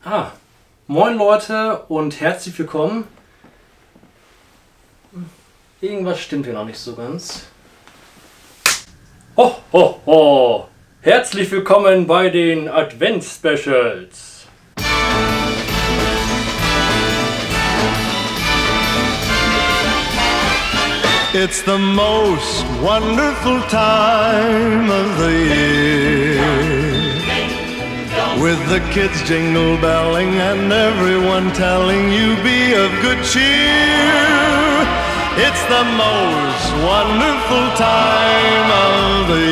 Ah, moin Leute und herzlich willkommen. Irgendwas stimmt hier noch nicht so ganz. Ho, ho, ho! Herzlich willkommen bei den Advents-Specials. It's the most wonderful time of the year, with the kids jingle belling and everyone telling you be of good cheer. It's the most wonderful time of the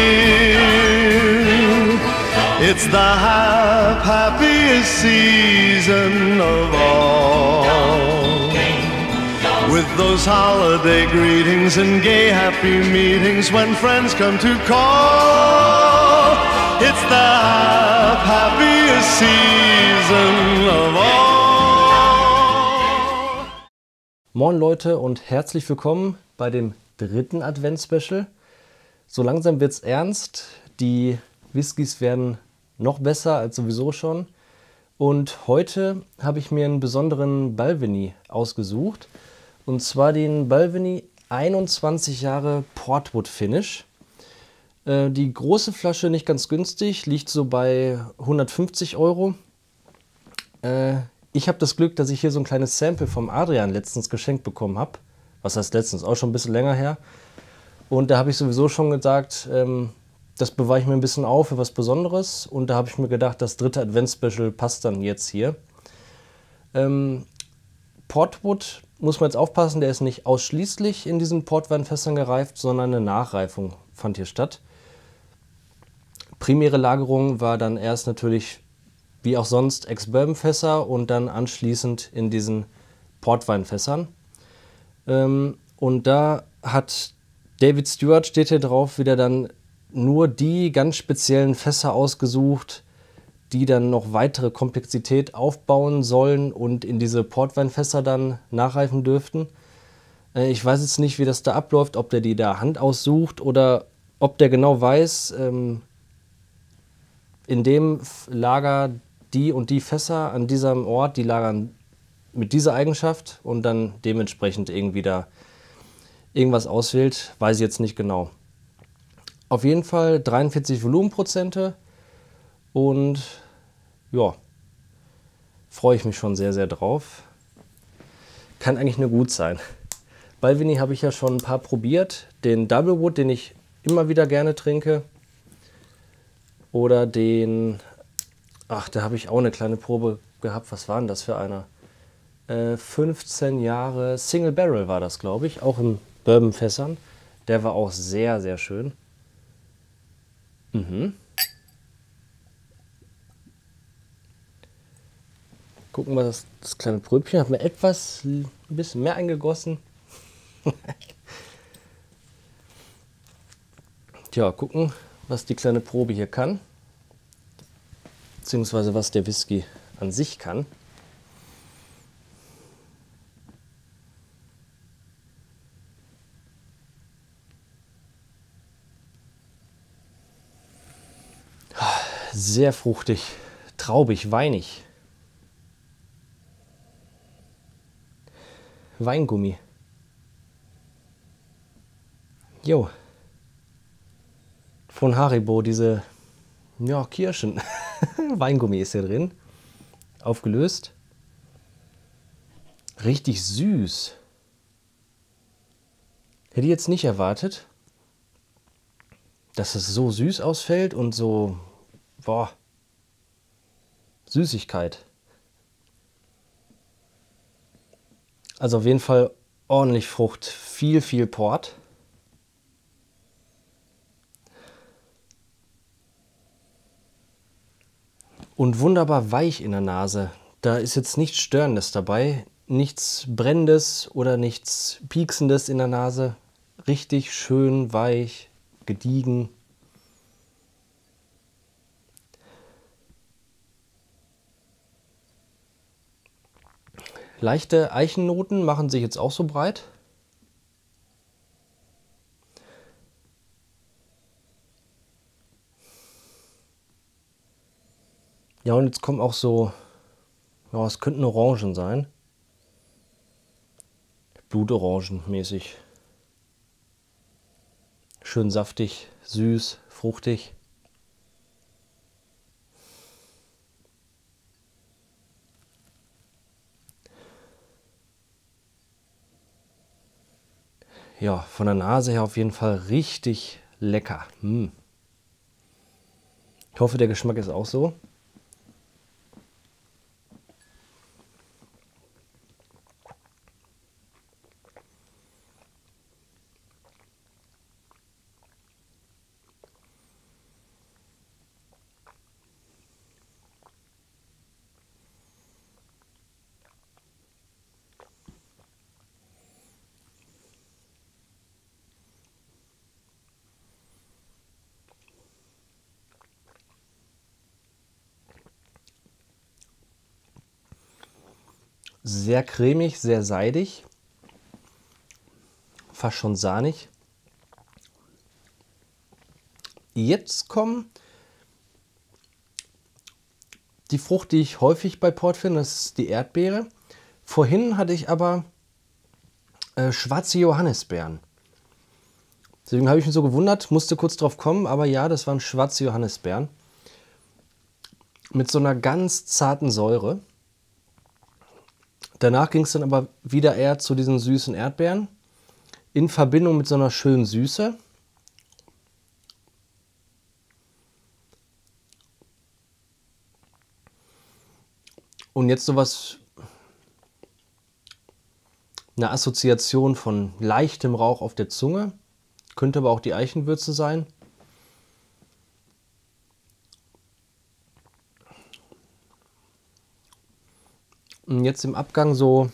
year. It's the happiest season of all, with those holiday greetings and gay happy meetings when friends come to call. It's the happiest season of all. Moin Leute und herzlich willkommen bei dem dritten Advents-Special. So langsam wird's ernst. Die Whiskys werden noch besser als sowieso schon. Und heute habe ich mir einen besonderen Balvenie ausgesucht. Und zwar den Balvenie 21 Jahre Portwood Finish. Die große Flasche nicht ganz günstig, liegt so bei 150 Euro. Ich habe das Glück, dass ich hier so ein kleines Sample vom Adrian letztens geschenkt bekommen habe. Was heißt letztens? Auch schon ein bisschen länger her. Und da habe ich sowieso schon gesagt, das bewahre ich mir ein bisschen auf für was Besonderes. Und da habe ich mir gedacht, das dritte Advents-Special passt dann jetzt hier. Portwood, muss man jetzt aufpassen, der ist nicht ausschließlich in diesen Portweinfässern gereift, sondern eine Nachreifung fand hier statt. Primäre Lagerung war dann erst natürlich, wie auch sonst, Ex-Bourbon-Fässer und dann anschließend in diesen Portweinfässern. Und da hat David Stewart, steht hier drauf, wieder dann nur die ganz speziellen Fässer ausgesucht, die dann noch weitere Komplexität aufbauen sollen und in diese Portweinfässer dann nachreifen dürften. Ich weiß jetzt nicht, wie das da abläuft, ob der die da Hand aussucht oder ob der genau weiß, in dem Lager die und die Fässer an diesem Ort, die lagern mit dieser Eigenschaft und dann dementsprechend irgendwie da irgendwas auswählt, weiß ich jetzt nicht genau. Auf jeden Fall 43 Volumenprozente und ja, freue ich mich schon sehr, sehr drauf. Kann eigentlich nur gut sein. Balvenie habe ich ja schon ein paar probiert. Den Double Wood, den ich immer wieder gerne trinke. Oder den, ach, da habe ich auch eine kleine Probe gehabt. Was war denn das für einer? 15 Jahre Single Barrel war das, glaube ich. Auch in Bourbonfässern. Der war auch sehr, sehr schön. Gucken wir das kleine Pröbchen. Hat mir ein bisschen mehr eingegossen. Tja, gucken, was die kleine Probe hier kann. Beziehungsweise was der Whisky an sich kann. Sehr fruchtig, traubig, weinig. Weingummi. Jo. Von Haribo, diese Kirschen. Weingummi ist hier drin. Aufgelöst. Richtig süß. Hätte ich jetzt nicht erwartet, dass es so süß ausfällt und so, boah, Süßigkeit. Also auf jeden Fall ordentlich Frucht, viel, viel Port. Und wunderbar weich in der Nase. Da ist jetzt nichts Störendes dabei, nichts Brennendes oder nichts Pieksendes in der Nase. Richtig schön weich, gediegen. Leichte Eichennoten machen sich jetzt auch so breit. Ja, und jetzt kommen auch so Ja, es könnten Orangen sein. Blutorangenmäßig. Schön saftig, süß, fruchtig. Ja, von der Nase her auf jeden Fall richtig lecker. Ich hoffe, der Geschmack ist auch so. Sehr cremig, sehr seidig. Fast schon sahnig. Jetzt kommen die Frucht, die ich häufig bei Port finde, das ist die Erdbeere. Vorhin hatte ich aber schwarze Johannisbeeren. Deswegen habe ich mich so gewundert, musste kurz drauf kommen, aber ja, das waren schwarze Johannisbeeren. Mit so einer ganz zarten Säure. Danach ging es dann aber wieder eher zu diesen süßen Erdbeeren. In Verbindung mit so einer schönen Süße. Und jetzt sowas, eine Assoziation von leichtem Rauch auf der Zunge. Könnte aber auch die Eichenwürze sein. Und jetzt im Abgang so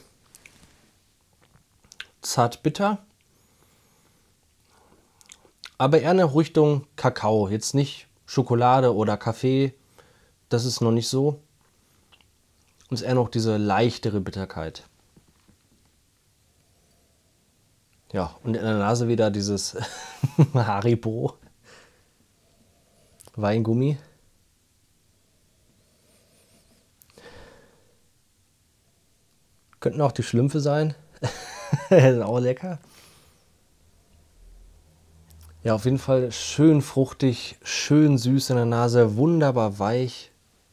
zart bitter. Aber eher eine Richtung Kakao. Jetzt nicht Schokolade oder Kaffee. Das ist noch nicht so. Und es ist eher noch diese leichtere Bitterkeit. Ja, und in der Nase wieder dieses Haribo Weingummi. Könnten auch die Schlümpfe sein. Sind auch lecker. Ja, auf jeden Fall schön fruchtig, schön süß in der Nase, wunderbar weich.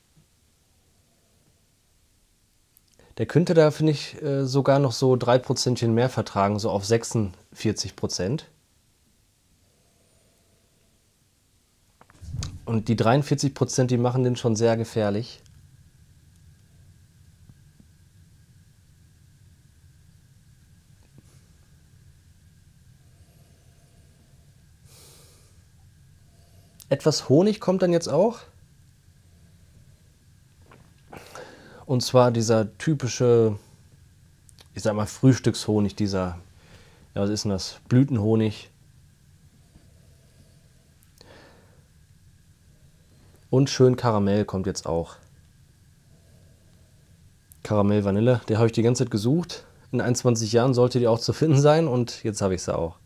Der könnte da, finde ich, sogar noch so 3% mehr vertragen, so auf 46%. Und die 43%, die machen den schon sehr gefährlich. Etwas Honig kommt dann jetzt auch. Und zwar dieser typische, ich sag mal, Frühstückshonig, dieser, ja, was ist denn das? Blütenhonig. Und schön Karamell kommt jetzt auch. Karamell Vanille, der habe ich die ganze Zeit gesucht. In 21 Jahren sollte die auch zu finden sein und jetzt habe ich sie auch.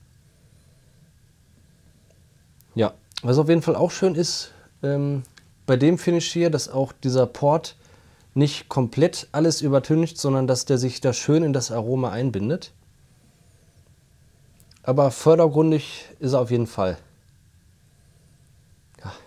Ja, was auf jeden Fall auch schön ist, bei dem Finish hier, dass auch dieser Port nicht komplett alles übertüncht, sondern dass der sich da schön in das Aroma einbindet. Aber vordergründig ist er auf jeden Fall. Ja.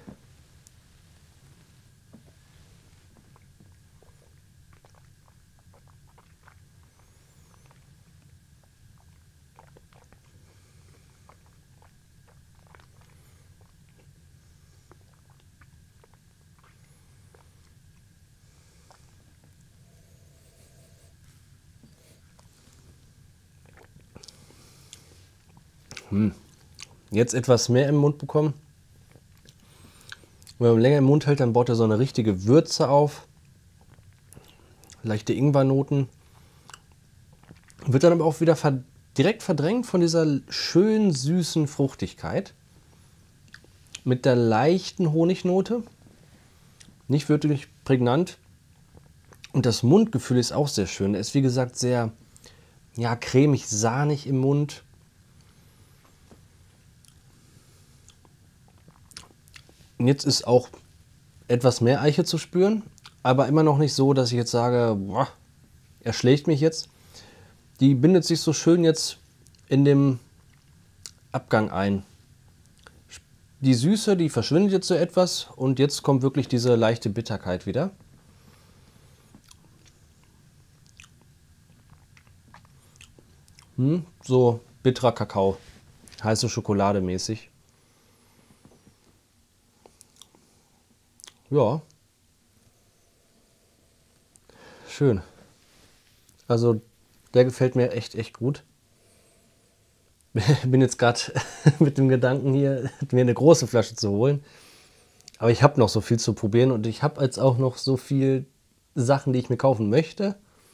Jetzt etwas mehr im Mund bekommen. Wenn man länger im Mund hält, dann baut er so eine richtige Würze auf. Leichte Ingwernoten. Wird dann aber auch wieder direkt verdrängt von dieser schön süßen Fruchtigkeit. Mit der leichten Honignote. Nicht wirklich prägnant. Und das Mundgefühl ist auch sehr schön. Er ist wie gesagt sehr, ja, cremig, sahnig im Mund. Und jetzt ist auch etwas mehr Eiche zu spüren, aber immer noch nicht so, dass ich jetzt sage, boah, er schlägt mich jetzt. Die bindet sich so schön jetzt in dem Abgang ein. Die Süße, die verschwindet jetzt so etwas und jetzt kommt wirklich diese leichte Bitterkeit wieder. So bitterer Kakao, heiße Schokolade mäßig. Ja, schön. Also der gefällt mir echt gut. Bin jetzt gerade mit dem Gedanken hier, mir eine große Flasche zu holen. Aber ich habe noch so viel zu probieren und ich habe jetzt auch noch so viel Sachen, die ich mir kaufen möchte.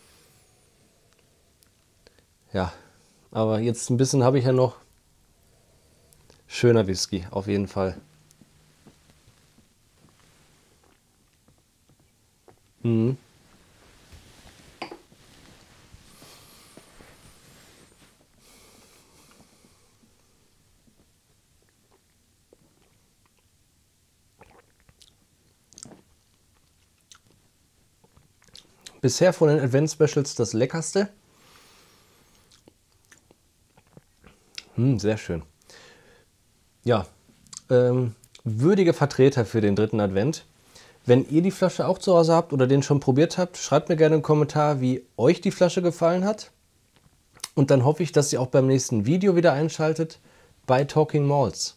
Ja, aber jetzt ein bisschen habe ich ja noch. Schöner Whisky, auf jeden Fall. Mhm. Bisher von den Advent Specials das leckerste. Sehr schön. Ja, würdige Vertreter für den dritten Advent. Wenn ihr die Flasche auch zu Hause habt oder den schon probiert habt, schreibt mir gerne einen Kommentar, wie euch die Flasche gefallen hat. Und dann hoffe ich, dass ihr auch beim nächsten Video wieder einschaltet bei Talking Malts.